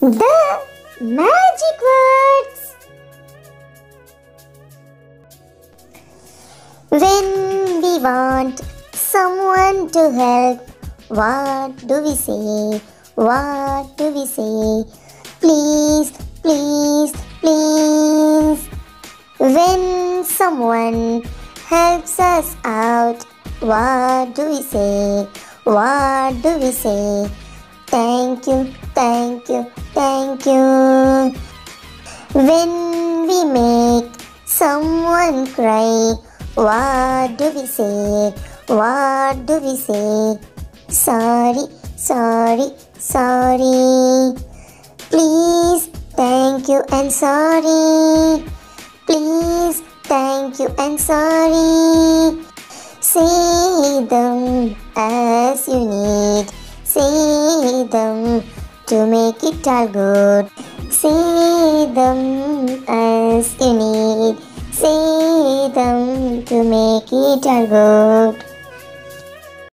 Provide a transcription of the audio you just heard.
The magic words. When we want someone to help, what do we say? What do we say? Please, please, please. When someone helps us out, what do we say? What do we say? Thank you, thank you, thank you. When we make someone cry, what do we say? What do we say? Sorry, sorry, sorry. Please, thank you and sorry. Please, thank you and sorry. Say them as you need. Say them to make it all good. Say them as you need. Say them to make it all good.